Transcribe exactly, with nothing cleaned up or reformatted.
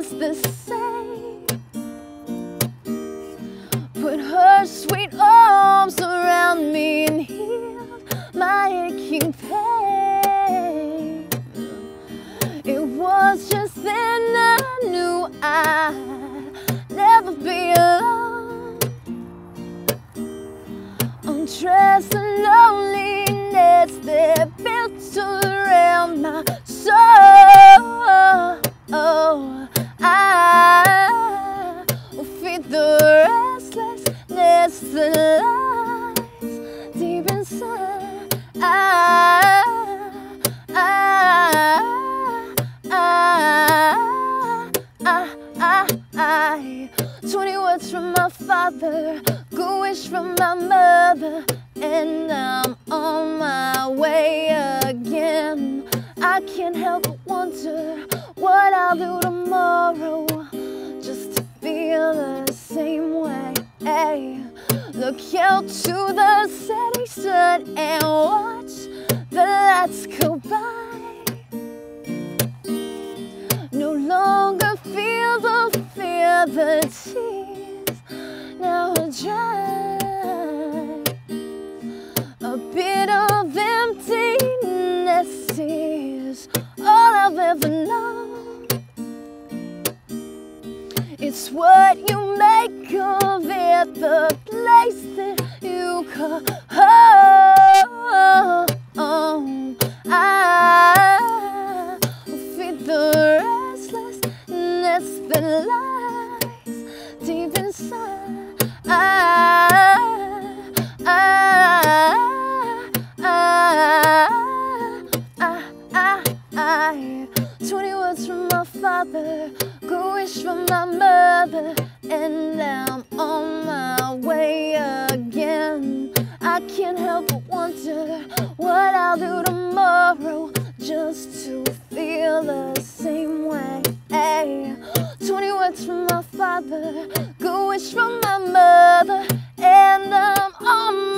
just the same. Put her sweet arms around me and healed my aching pain. It was just then I knew I'd never be alone. Undressed the loneliness that built around my soul. Oh, I will feed the restlessness that lies deep inside. I, I, I, I, I, I. Twenty words from my father, good wish from my mother, and I'm on my way again. I can't help but wonder what I'll do tomorrow, just to feel the same way. Hey, look out to the setting sun and watch the lights go by. No longer feel the fear, the tears now are dry. A bit of emptiness is all I've ever known. It's what you make of it, the place that you call home. I will feed the restlessness that lies deep inside. I, I, I, I, I, I. Twenty words from my father, good wish from my mother, and I'm on my way again. I can't help but wonder what I'll do tomorrow, just to feel the same way. Hey, twenty words from my father, good wish from my mother, and I'm on my